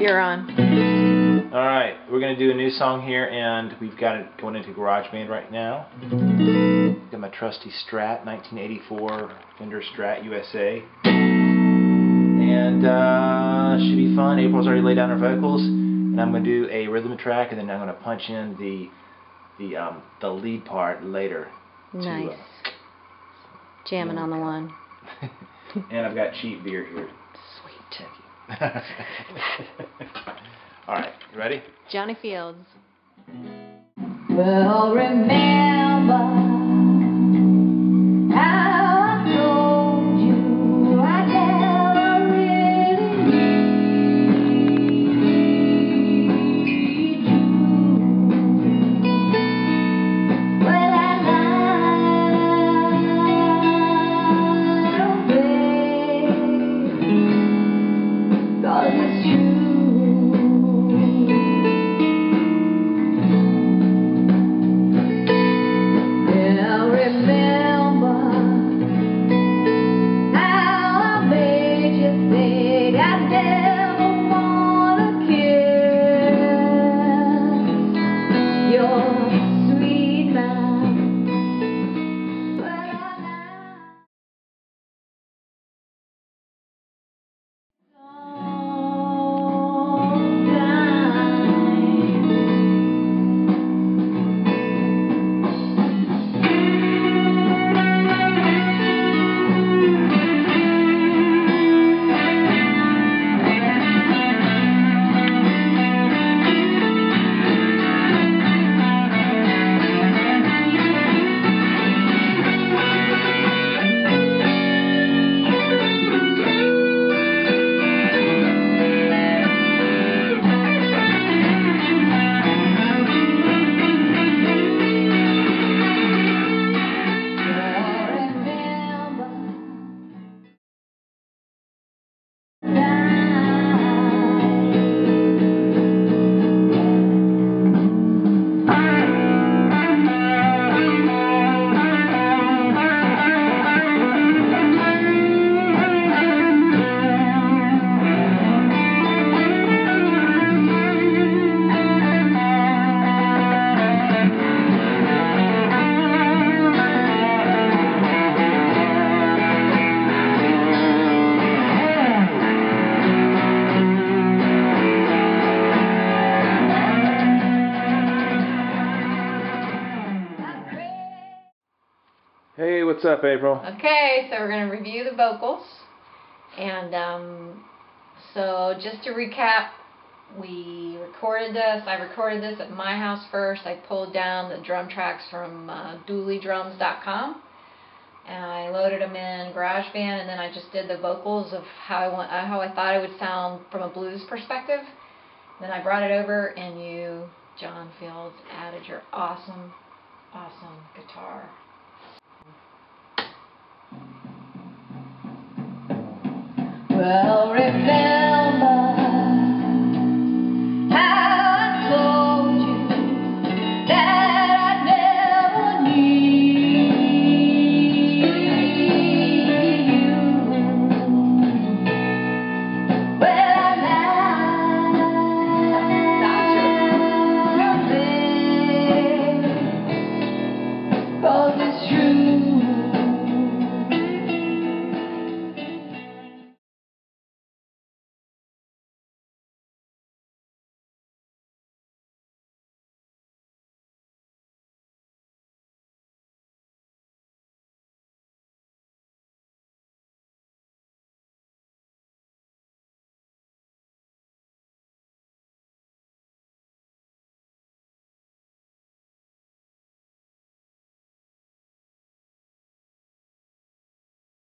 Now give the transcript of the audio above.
You're on. Alright, we're going to do a new song here, and we've got it going into GarageBand right now. Got my trusty Strat, 1984 Fender Strat USA. And should be fun. April's already laid down her vocals, and I'm going to do a rhythm track, and then I'm going to punch in the lead part later. Nice. Jamming on the one. And I've got cheap beer here. Sweet. Thank you. Alright, you ready? Johnny Fields. Well, remember how I told you I never really needed you. Well, I lied, babe, 'cause it's true. Hey, what's up, April? Okay, so we're going to review the vocals. And so just to recap, I recorded this at my house first. I pulled down the drum tracks from DooleyDrums.com, and I loaded them in GarageBand, and then I just did the vocals of how I thought it would sound from a blues perspective. Then I brought it over, and you, Jon Fields, added your awesome guitar. Well, remember